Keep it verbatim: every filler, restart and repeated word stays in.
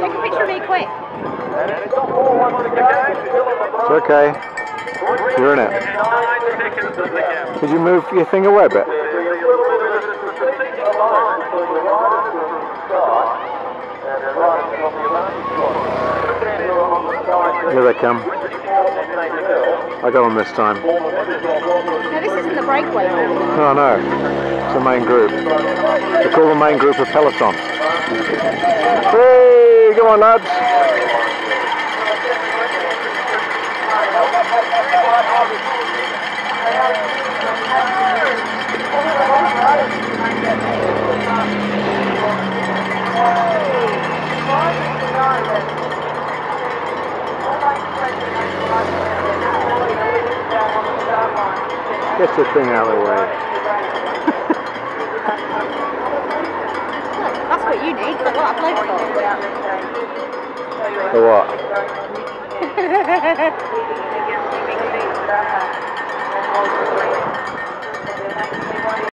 Take a picture of me quick. It's okay. You're in it. Did you move your thing away a bit? Here they come. I got them this time. No, this isn't the breakaway group. No, no. It's the main group. They call the main group a peloton. Hey, come on lads. Get your thing out of the way. That's what you need, but what I played for. For what?